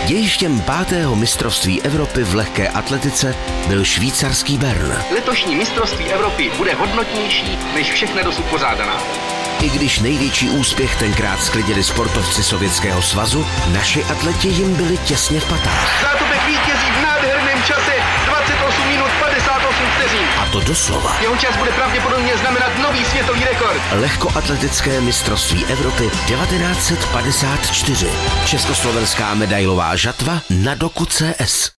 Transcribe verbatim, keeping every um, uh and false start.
Dějištěm pátého mistrovství Evropy v lehké atletice byl švýcarský Bern. Letošní mistrovství Evropy bude hodnotnější než všechny dosud pořádaná. I když největší úspěch tenkrát sklidili sportovci Sovětského svazu, naši atleti jim byli těsně v patách. Zátopek vítězí v nádherném čase dvacet osm minut padesát osm vteřin. A to doslova. Jeho čas bude pravděpodobně znamenat nový světový rekord. Lehkoatletické mistrovství Evropy devatenáct set padesát čtyři. Československá medailová žatva na Doku C S.